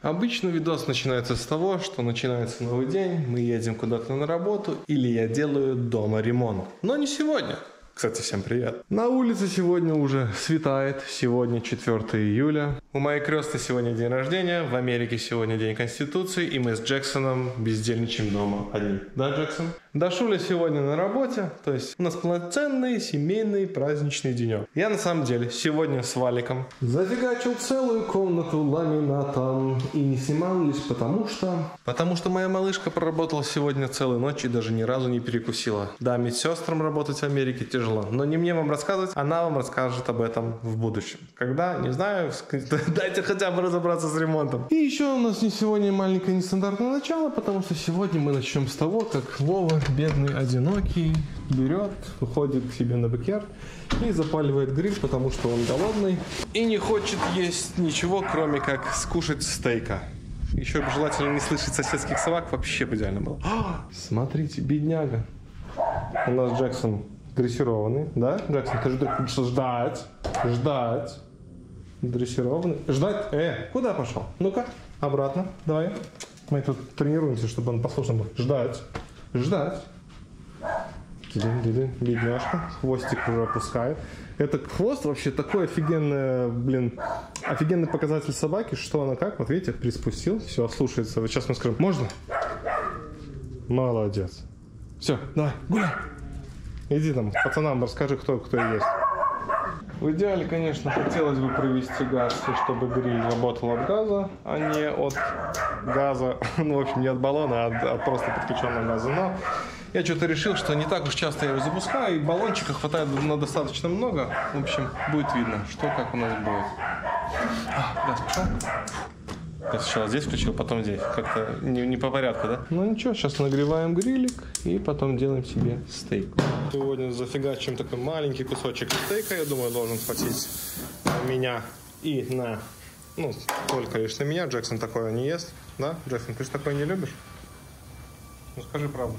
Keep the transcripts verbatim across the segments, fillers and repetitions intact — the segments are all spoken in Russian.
Обычно видос начинается с того, что начинается новый день, мы едем куда-то на работу или я делаю дома ремонт. Но не сегодня. Кстати, всем привет. На улице сегодня уже светает, сегодня четвёртое июля. У моей крестной сегодня день рождения, в Америке сегодня день Конституции, и мы с Джексоном бездельничаем дома одни. Да, Джексон? Дашуля сегодня на работе, то есть у нас полноценный семейный праздничный денек. Я на самом деле сегодня с Валиком зафигачил целую комнату ламинатом и не снимал лишь потому что... Потому что моя малышка проработала сегодня целую ночь и даже ни разу не перекусила. Да, медсестрам работать в Америке тяжело, но не мне вам рассказывать, она вам расскажет об этом в будущем. Когда? Не знаю, дайте хотя бы разобраться с ремонтом. И еще у нас не сегодня маленькое нестандартное начало, потому что сегодня мы начнем с того, как Вова, бедный, одинокий, берет, уходит к себе на бэкьярд и запаливает гриль, потому что он голодный и не хочет есть ничего, кроме как скушать стейка. Еще бы желательно не слышать соседских собак, вообще бы идеально было. О, смотрите, бедняга. У нас Джексон дрессированный, да? Джексон, ты ждешь, ждать, ждать. Дрессированный. Ждать? Э, куда пошел? Ну-ка, обратно, давай. Мы тут тренируемся, чтобы он послушный был. Ждать. Ждать. Бедняжка. Хвостик уже опускает. Это хвост вообще такой офигенный, блин, офигенный показатель собаки, что она как, вот видите, приспустил, все, слушается. Вот сейчас мы скажем, можно? Молодец. Все, давай, гуляй. Иди там, пацанам расскажи, кто кто есть. В идеале, конечно, хотелось бы провести газ, чтобы гриль работал от газа, а не от газа, ну, в общем, не от баллона, а от, от просто подключенного газа. Но я что-то решил, что не так уж часто я его запускаю, и баллончика хватает на достаточно много. В общем, будет видно, что как у нас будет. А, газ пошел. Я сначала здесь включил, потом здесь. Как-то не, не по порядку, да? Ну ничего, сейчас нагреваем грилик и потом делаем себе стейк. Сегодня зафигачим такой маленький кусочек стейка, я думаю, должен хватить на меня и на... Ну, только лишь на меня. Джексон такое не ест, да? Джексон, ты же такое не любишь? Ну скажи правду.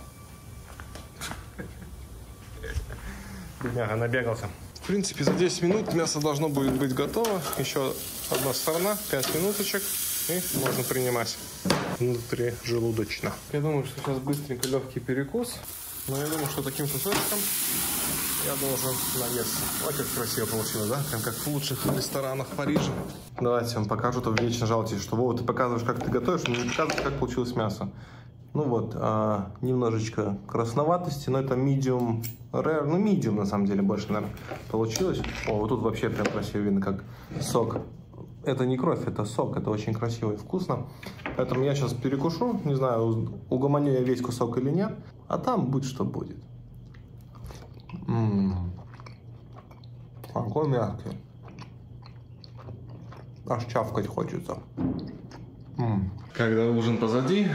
Бедняга, набегался. В принципе, за десять минут мясо должно будет быть готово. Еще одна сторона, пять минуточек. И можно принимать внутри желудочно. Я думаю, что сейчас быстренько легкий перекус. Но я думаю, что таким кусочком я должен наесться. Ой, как красиво получилось, да? Прям как в лучших ресторанах Парижа. Давайте я вам покажу, то вы вечно жалуетесь, что Вова, ты показываешь, как ты готовишь, но не показываешь, как получилось мясо. Ну вот, а, немножечко красноватости, но это medium rare, ну medium на самом деле больше, наверное, получилось. О, вот тут вообще прям красиво видно, как сок. Это не кровь, это сок, это очень красиво и вкусно. Поэтому я сейчас перекушу, не знаю, угомоню я весь кусок или нет, а там будет что будет. Ммм, какой мягкий. Аж чавкать хочется. М-м. Когда ужин позади,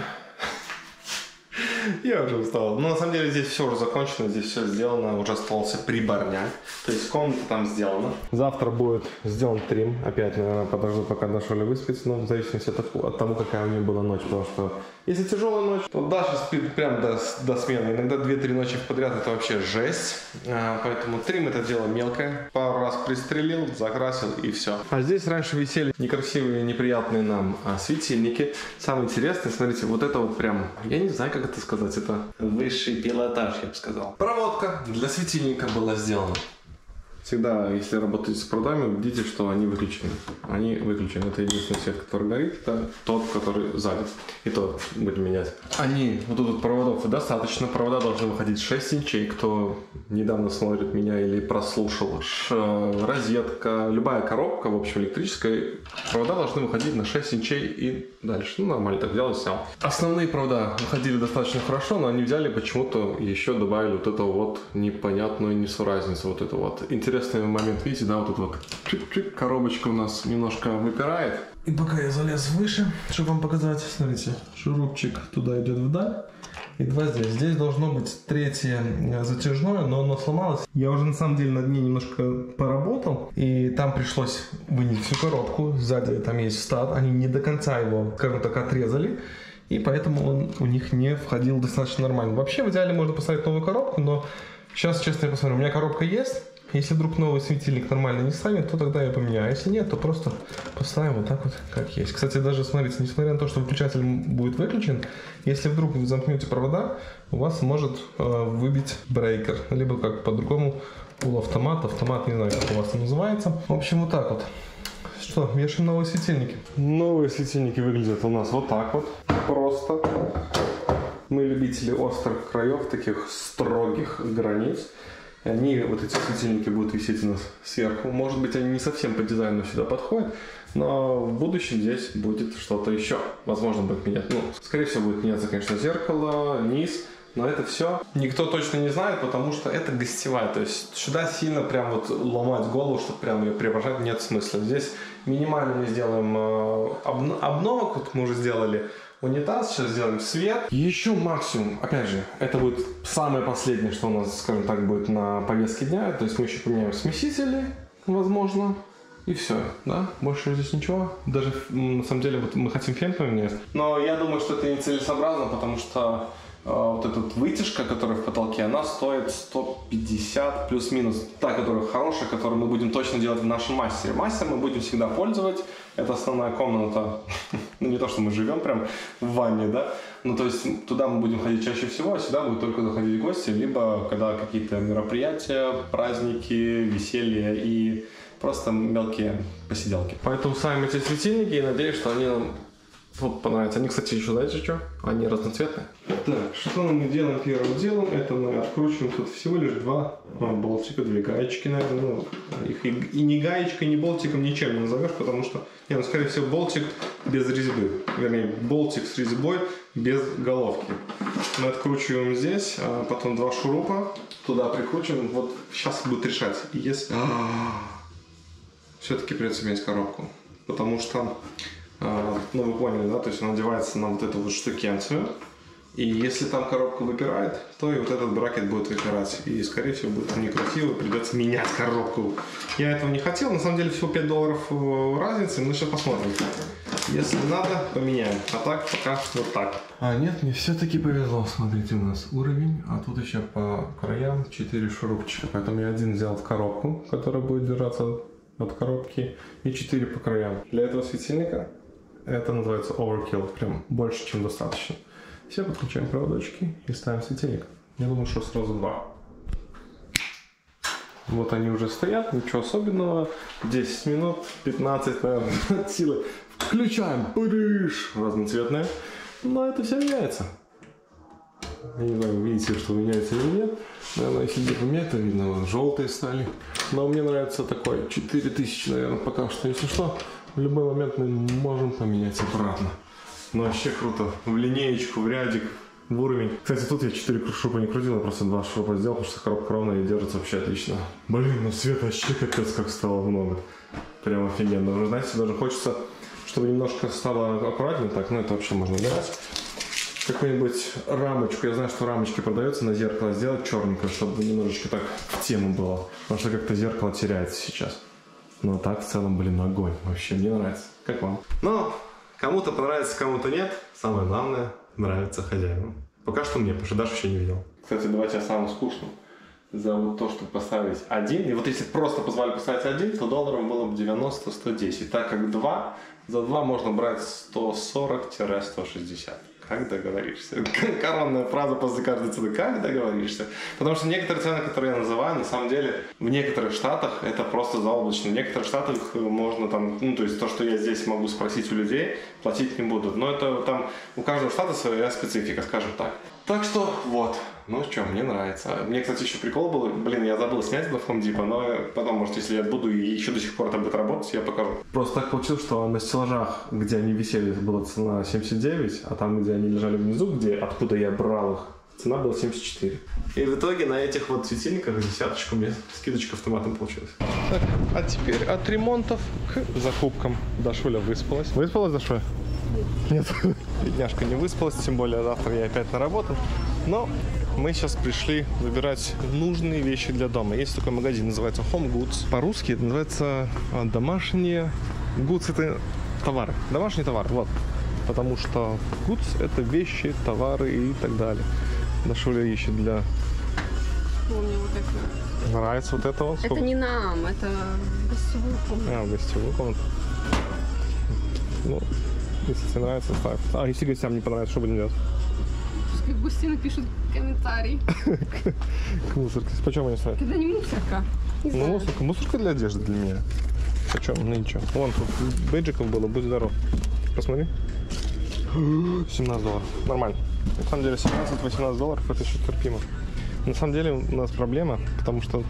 я уже устал. Но на самом деле здесь все уже закончено, здесь все сделано, уже остался приборняк. То есть комната там сделана. Завтра будет сделан трим. Опять, наверное, подожду, пока Дашуля выспится, но в зависимости от, от того, какая у нее была ночь. Потому что если тяжелая ночь, то Даша спит прям до, до смены. Иногда две-три ночи подряд это вообще жесть. А, поэтому трим это дело мелкое. Пару раз пристрелил, закрасил и все. А здесь раньше висели некрасивые, неприятные нам а, светильники. Самое интересное, смотрите, вот это вот прям, я не знаю, как это сказать. Это высший пилотаж, я бы сказал. Проводка для светильника была сделана. Всегда, если работаете с проводами, видите, что они выключены. Они выключены. Это единственный свет, который горит, это тот, который сзади. И тот будем менять. Они, вот тут проводов достаточно. Провода должны выходить шесть инчей. Кто недавно смотрит меня или прослушал, ш, розетка, любая коробка, в общем, электрическая, провода должны выходить на шесть инчей и дальше. Ну, нормально так взял и снял. Основные провода выходили достаточно хорошо, но они взяли почему-то еще добавили вот эту вот непонятную несуразницу. Вот эту вот. Интересный момент, видите, да, вот тут вот чик-чик, коробочка у нас немножко выпирает. И пока я залез выше, чтобы вам показать, смотрите, шурупчик туда идет вдаль, и два здесь. Здесь должно быть третье затяжное, но оно сломалось. Я уже на самом деле над ней немножко поработал, и там пришлось вынести всю коробку. Сзади там есть встав, они не до конца его, скажем так, отрезали. И поэтому он у них не входил достаточно нормально. Вообще, в идеале можно поставить новую коробку, но сейчас, честно, я посмотрю, у меня коробка есть. Если вдруг новый светильник нормально не станет, то тогда я поменяю. Если нет, то просто поставим вот так вот, как есть. Кстати, даже смотрите, несмотря на то, что выключатель будет выключен, если вдруг вы замкнете провода, у вас может э, выбить брейкер. Либо как по-другому полуавтомат, автомат, не знаю, как у вас это называется. В общем, вот так вот. Что, вешаем новые светильники. Новые светильники выглядят у нас вот так вот. Просто. Мы любители острых краев, таких строгих границ. И они, вот эти светильники, будут висеть у нас сверху. Может быть, они не совсем по дизайну сюда подходят, но в будущем здесь будет что-то еще. Возможно, будет меняться. Ну, скорее всего, будет меняться, конечно, зеркало, низ. Но это все никто точно не знает, потому что это гостевая. То есть сюда сильно прям вот ломать голову, чтобы прям ее преображать, нет смысла. Здесь минимально мы сделаем обн- обновок, вот мы уже сделали унитаз, сейчас сделаем свет. Еще максимум, опять же, это будет самое последнее, что у нас, скажем так, будет на повестке дня. То есть мы еще поменяем смесители, возможно, и все, да? Больше здесь ничего. Даже, на самом деле, вот мы хотим фен поменять. Но я думаю, что это нецелесообразно, потому что э, вот эта вытяжка, которая в потолке, она стоит сто пятьдесят плюс-минус. Та, которая хорошая, которую мы будем точно делать в нашем мастере. Мастер мы будем всегда пользовать. Это основная комната. Ну, не то, что мы живем прям в ванне, да. Ну, то есть туда мы будем ходить чаще всего, а сюда будут только заходить гости, либо когда какие-то мероприятия, праздники, веселье и просто мелкие посиделки. Поэтому ставим эти светильники и надеюсь, что они нам вот понравятся. Они, кстати, еще, знаете что? Они разноцветные. Так, что мы делаем первым делом? Это мы откручиваем тут всего лишь два а, болтика, две гаечки, наверное. Ну, их и, и ни гаечкой, ни болтиком ничем не назовешь, потому что, не, ну, скорее всего, болтик без резьбы. Вернее, болтик с резьбой без головки. Мы откручиваем здесь, а потом два шурупа туда прикручиваем. Вот сейчас будет решать. Если... Все-таки придется менять коробку. Потому что, ну вы поняли, да, то есть он надевается на вот эту вот штукенцию. И если там коробка выпирает, то и вот этот бракет будет выпирать. И, скорее всего, будет некрасиво, придется менять коробку. Я этого не хотел, на самом деле всего пять долларов разницы, мы сейчас посмотрим. Если надо, поменяем. А так, пока вот так. А нет, мне все-таки повезло. Смотрите, у нас уровень, а тут еще по краям четыре шурупчика. Поэтому я один взял в коробку, которая будет держаться от коробки, и четыре по краям. Для этого светильника это называется overkill, прям больше, чем достаточно. Все, подключаем проводочки и ставим светильник. Я думаю, что сразу два. Вот они уже стоят, ничего особенного. десять минут, пятнадцать, наверное, от силы. Включаем, пырыш, разноцветные. Но это все меняется. Я не знаю, видите, что меняется или нет. Наверное, если где-то метр видно, вот, желтые стали. Но мне нравится такой четыре тысячи, наверное, пока что. Если что, в любой момент мы можем поменять обратно. Но вообще круто. В линеечку, в рядик, в уровень. Кстати, тут я четыре шурупа не крутил, я просто два шурупа сделал, потому что коробка ровная и держится вообще отлично. Блин, ну свет вообще капец как стало много. Прям офигенно. Уже, знаете, даже хочется, чтобы немножко стало аккуратнее. Так, ну это вообще можно убирать. Какую-нибудь рамочку, я знаю, что рамочки продаются на зеркало, сделать черненькое, чтобы немножечко так в тему было. Потому что как-то зеркало теряется сейчас. Но так в целом, блин, огонь. Вообще, мне нравится. Как вам? Ну, кому-то понравится, кому-то нет. Самое главное, нравится хозяину. Пока что мне, потому что Даша еще не видел. Кстати, давайте о самом скучном. За вот то, чтобы поставить один. И вот если просто позвали поставить один, то долларов было бы девяносто - сто десять. Так как два, за два можно брать сто сорок - сто шестьдесят. Как договоришься? Коронная фраза после каждой цены. Как договоришься? Потому что некоторые цены, которые я называю, на самом деле, в некоторых штатах это просто заоблачно. В некоторых штатах можно там, ну, то есть то, что я здесь могу спросить у людей, платить не будут. Но это там у каждого штата своя специфика, скажем так. Так что вот. Ну что, мне нравится. Мне, кстати, еще прикол был. Блин, я забыл снять это в Home Depot, но потом, может, если я буду и еще до сих пор это будет работать, я покажу. Просто так получилось, что на стеллажах, где они висели, была цена семьдесят девять, а там, где они лежали внизу, где, откуда я брал их, цена была семьдесят четыре. И в итоге на этих вот светильниках десяточку мне скидочка автоматом получилась. Так, а теперь от ремонтов к закупкам. Дашуля выспалась. Выспалась, Дашуля? Нет. Нет. Бедняжка не выспалась, тем более завтра я опять на работу. Но мы сейчас пришли выбирать нужные вещи для дома. Есть такой магазин, называется Home Goods. По-русски это называется домашние... Goods — это товары. Домашний товар, вот. Потому что Goods — это вещи, товары и так далее. Дашуля ищет для... Помню вот такое. Нравится вот это вот? Это Сколько? не нам, это в гостевую комнату. А, в гостевую комнату. Ну, если тебе нравится, ставь. А если гостям не понравится, что будем делать? Пускай гости напишут комментарий. К мусорке. Почем они стоят? Это не мусорка. Не Ну, знаю. мусорка. Мусорка для одежды для меня. Почем? Ну ничего. Вон тут бейджиков было, будь здоров. Посмотри. семнадцать долларов. Нормально. На самом деле семнадцать-восемнадцать долларов это еще терпимо. На самом деле у нас проблема, потому что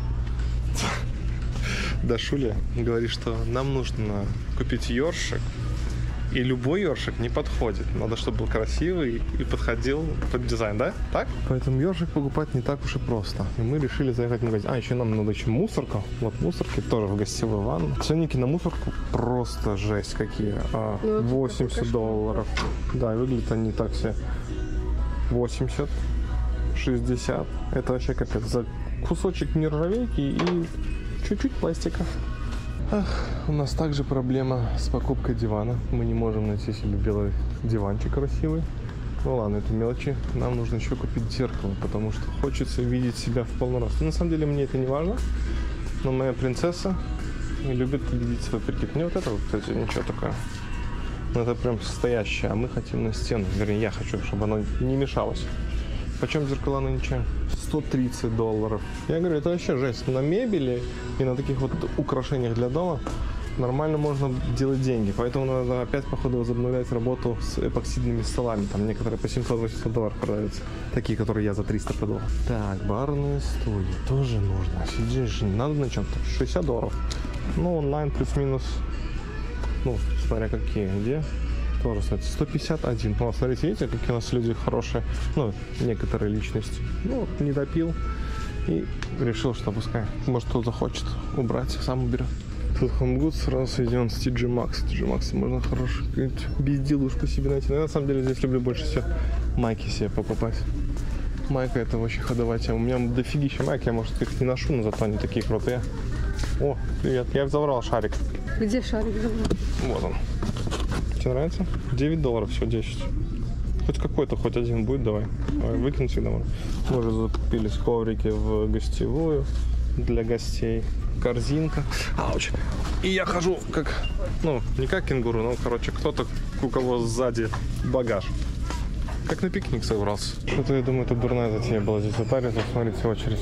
Дашуля говорит, что нам нужно купить ёршик, и любой ёршик не подходит. Надо, чтобы был красивый и подходил под дизайн, да? Так? Поэтому ёршик покупать не так уж и просто. И мы решили заехать в магазин. А, еще нам надо еще мусорку. Вот мусорки тоже в гостевую ванну. Ценники на мусорку просто жесть какие. А, восемьдесят долларов. Да, и выглядят они так все. восемьдесят, шестьдесят. Это вообще капец. За кусочек нержавейки и чуть-чуть пластика. Ах, у нас также проблема с покупкой дивана. Мы не можем найти себе белый диванчик красивый. Ну ладно, это мелочи. Нам нужно еще купить зеркало, потому что хочется видеть себя в полный рост. На самом деле мне это не важно, но моя принцесса любит видеть свой прикид. Мне вот это вот, кстати, ничего такое. Ну, это прям стоящее, а мы хотим на стену. Вернее, я хочу, чтобы оно не мешалось. Почем зеркала нынче? сто тридцать долларов. Я говорю, это вообще жесть. На мебели и на таких вот украшениях для дома нормально можно делать деньги. Поэтому надо опять, походу, возобновлять работу с эпоксидными столами. Там некоторые по семьсот-восемьсот долларов продаются. Такие, которые я за триста продал. Так, барные стулья тоже нужно. Сидишь, надо на чем-то. шестьдесят долларов. Ну, онлайн плюс-минус. Ну, смотря какие, где. Тоже, кстати, сто пятьдесят один. Ну, смотрите, видите, какие у нас люди хорошие. Ну, некоторые личности. Ну, не допил. И решил, что пускай. Может, кто захочет убрать, сам уберет. Тут Home Goods сразу соединен с ти джи Maxx. ти джи Maxx можно хорошую безделушку себе найти. Но я на самом деле здесь люблю больше всего майки себе покупать. Майка это вообще ходовая тема. У меня дофигища майки, я, может, их не ношу, но зато они такие крутые. О, привет, я забрал шарик. Где шарик забрал? Вот он. Тебе нравится? девять долларов, всего десять. Хоть какой-то, хоть один будет, давай. Давай, выкинуть всегда можно. Мы уже закупились коврики в гостевую для гостей. Корзинка. Ауч. И я хожу как, ну, не как кенгуру, но, короче, кто-то, у кого сзади багаж. Как на пикник собрался. Что-то, я думаю, это дурная затея была здесь затариться. Смотрите, очередь.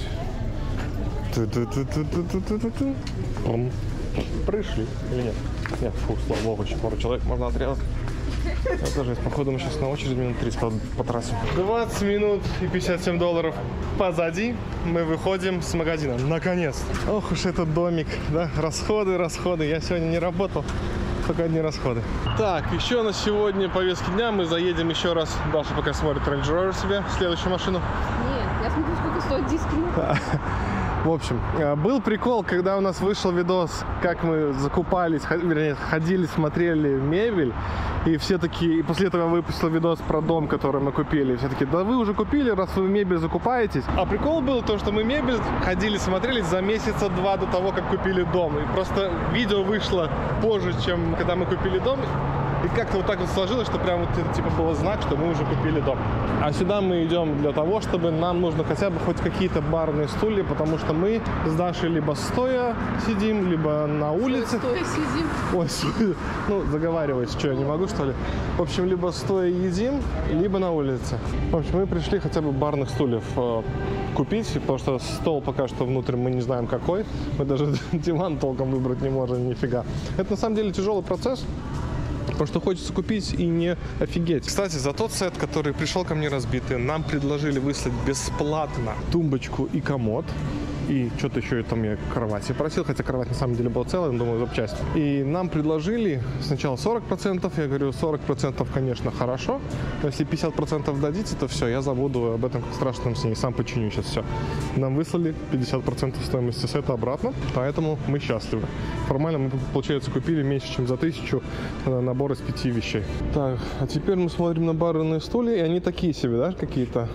Пришли или нет? Нет, фу, слава богу, еще пару человек можно отрезать. Это жесть. Походу мы сейчас на очередь минут тридцать по, по трассе. двадцать минут и пятьдесят семь долларов позади. Мы выходим с магазина. Наконец. Ох уж этот домик, да? Расходы, расходы. Я сегодня не работал. Только одни расходы. Так, еще на сегодня повестки дня. Мы заедем еще раз. Даша пока смотрит Range Rover себе, следующую машину. Нет, я смотрю, сколько стоит диски. В общем, был прикол, когда у нас вышел видос, как мы закупались, вернее, ходили, смотрели мебель, и все такие, и после этого я выпустил видос про дом, который мы купили, и все такие, да вы уже купили, раз вы мебель закупаетесь. А прикол был то, что мы мебель ходили, смотрели за месяца два до того, как купили дом, и просто видео вышло позже, чем когда мы купили дом. И как-то вот так вот сложилось, что прям вот это типа было знак, что мы уже купили дом. А сюда мы идем для того, чтобы нам нужно хотя бы хоть какие-то барные стулья, потому что мы с Дашей либо стоя сидим, либо на улице. Стоя сидим. Ой, ну заговариваюсь, что я не могу, что ли? В общем, либо стоя едим, либо на улице. В общем, мы пришли хотя бы барных стульев э, купить, потому что стол пока что внутрь мы не знаем какой. Мы даже диван толком выбрать не можем, нифига. Это на самом деле тяжелый процесс. Потому что хочется купить и не офигеть. Кстати, за тот сет, который пришел ко мне разбитый, нам предложили выслать бесплатно тумбочку и комод. И что-то еще там я кровати просил, хотя кровать на самом деле была целая, думаю, запчасть. И нам предложили сначала сорок процентов, я говорю, сорок процентов, конечно, хорошо, но если пятьдесят процентов дадите, то все, я забуду об этом как страшном сне, сам починю сейчас все. Нам выслали пятьдесят процентов стоимости сета обратно, поэтому мы счастливы. Формально мы, получается, купили меньше, чем за тысячу набор из пяти вещей. Так, а теперь мы смотрим на барные стулья, и они такие себе, да, какие-то.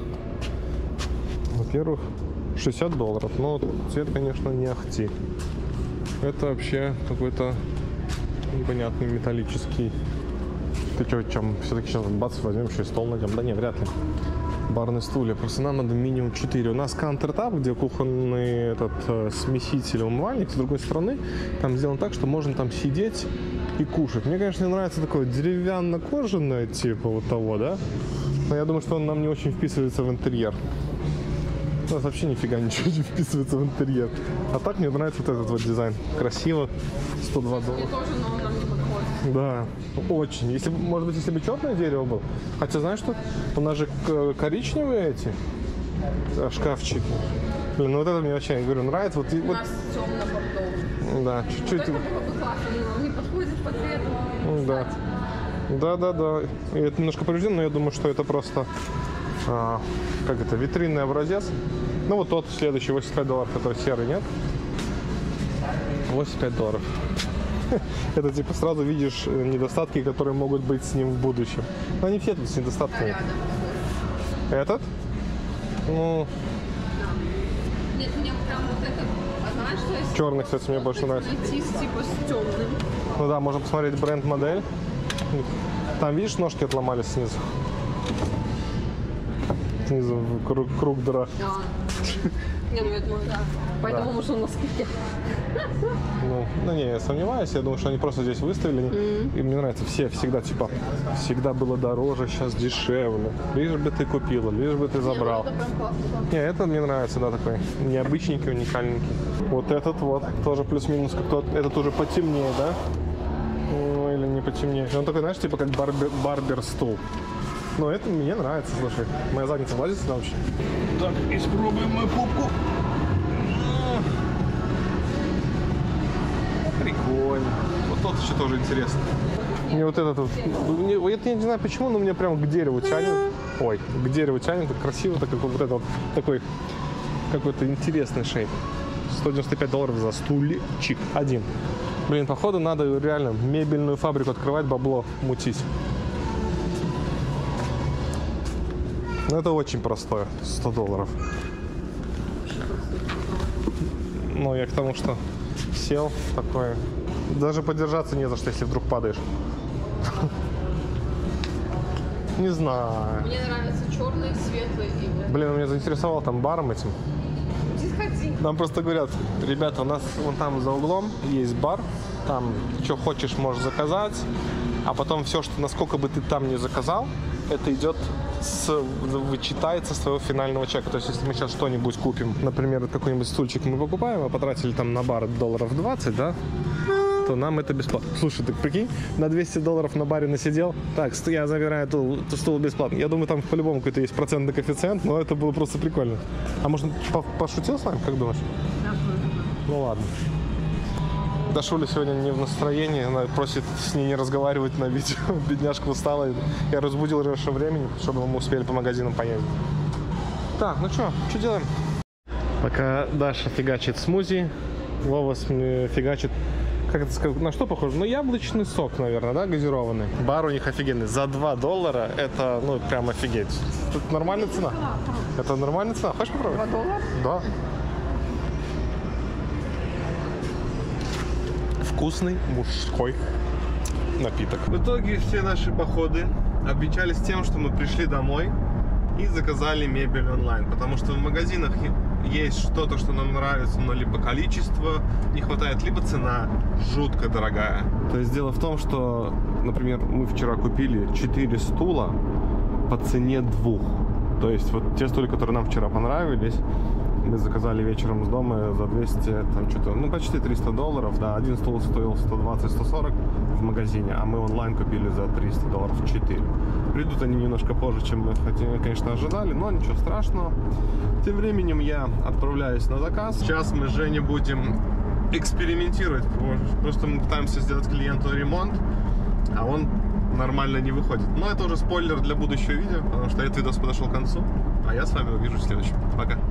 Во-первых, шестьдесят долларов, но цвет, конечно, не ахти. Это вообще какой-то непонятный металлический Ты что, чем все-таки сейчас бац, возьмем еще и стол найдем? Да не, вряд ли. Барные стулья. Просто нам надо минимум четыре. У нас каунтертап, где кухонный этот э, смеситель, умывальник. С другой стороны, там сделано так, что можно там сидеть и кушать. Мне, конечно, не нравится такое деревянно-кожаное, типа вот того, да? Но я думаю, что он нам не очень вписывается в интерьер. У нас вообще нифига ничего не вписывается в интерьер. А так мне нравится вот этот вот дизайн. Красиво. сто два доллара. Мне тоже, но он нам не подходит. Да, очень. Если, может быть, если бы черное дерево было. Хотя, знаешь что? У нас же коричневые эти шкафчики. Блин, ну вот это мне вообще, я говорю, нравится. Вот, У вот... нас темно-бордовый. Да, чуть-чуть. Вот это было бы классно, но нам не подходит по цвету. Да. Да, да, да. И это немножко повреждено, но я думаю, что это просто, а, как это, витринный образец. Ну вот тот следующий, восемьдесят пять долларов, который серый, нет? восемьдесят пять долларов. Это типа сразу видишь недостатки, которые могут быть с ним в будущем. Но они все тут с недостатками. Этот? Ну... Нет, мне прям вот этот, а знаешь, что есть? Черный, кстати, мне больше нравится. Найти типа с темным. Ну да, можно посмотреть бренд-модель. Там, видишь, ножки отломались снизу. Снизу круг, круг дыра. А. Не, ну я думаю, да. Поэтому, да. Может, он на скидке. Ну, ну, не, я сомневаюсь. Я думаю, что они просто здесь выставили. Mm-hmm. И мне нравится, все всегда, типа, всегда было дороже, сейчас дешевле. Лишь бы ты купила, лишь бы ты забрал. Не, ну, это прям классно, да. Не, это мне нравится, да, такой необычненький, уникальненький. Вот этот вот, тоже плюс-минус, как тот. Этот уже потемнее, да? Ну, или не потемнее. Он такой, знаешь, типа как барбер, барбер-стул. Но это мне нравится, слушай. Моя задница влазит сюда вообще. Так, испробуем мою попку. Прикольно. Вот тот еще тоже интересно. Мне вот этот вот, мне, это я не знаю почему, но мне прям к дереву тянет. Ой, к дереву тянет, так красиво, так как вот этот вот такой какой-то интересный шейп. сто девяносто пять долларов за стульчик один. Блин, походу надо реально мебельную фабрику открывать, бабло мутить. Ну это очень простое, сто долларов. Ну я к тому, что сел такое. Даже подержаться не за что, если вдруг падаешь. Не знаю. Мне нравятся черные, светлые и... Блин, меня заинтересовал там баром этим. Нам просто говорят, ребята, у нас вон там за углом есть бар, там что хочешь можешь заказать, а потом все, что насколько бы ты там не заказал, это идет с, вычитается с твоего финального чека. То есть, если мы сейчас что-нибудь купим, например, какой-нибудь стульчик мы покупаем, а потратили там на бар долларов двадцать, да, то нам это бесплатно. Слушай, ты прикинь, на двести долларов на баре насидел, так, я забираю эту, эту стул бесплатно. Я думаю, там по-любому какой-то есть процентный коэффициент, но это было просто прикольно. А может, пошутил с вами, как думаешь? Да, ну ладно. Дашуля сегодня не в настроении, она просит с ней не разговаривать на видео. Бедняжка устала. Я разбудил раньше времени, чтобы мы успели по магазинам поездить. Так, ну что, что делаем? Пока Даша фигачит смузи, Вова фигачит, как это сказать, на что похоже? Ну, яблочный сок, наверное, да, газированный. Бар у них офигенный. За два доллара это, ну, прям офигеть. Тут нормальная цена. Это нормальная цена. Хочешь попробовать? два доллара? Да. Вкусный мужской напиток. В итоге все наши походы обвенчались тем, что мы пришли домой и заказали мебель онлайн, потому что в магазинах есть что-то, что нам нравится, но либо количество не хватает, либо цена жутко дорогая. То есть дело в том, что, например, мы вчера купили четыре стула по цене двух. То есть вот те стулья, которые нам вчера понравились, мы заказали вечером с дома за двести, там что-то, ну почти триста долларов, да, один стул стоил сто двадцать - сто сорок в магазине, а мы онлайн купили за триста долларов четыре. Придут они немножко позже, чем мы, конечно, ожидали, но ничего страшного. Тем временем я отправляюсь на заказ. Сейчас мы с Женей будем экспериментировать, просто мы пытаемся сделать клиенту ремонт, а он нормально не выходит. Но это уже спойлер для будущего видео, потому что этот видос подошел к концу, а я с вами увижусь в следующем. Пока!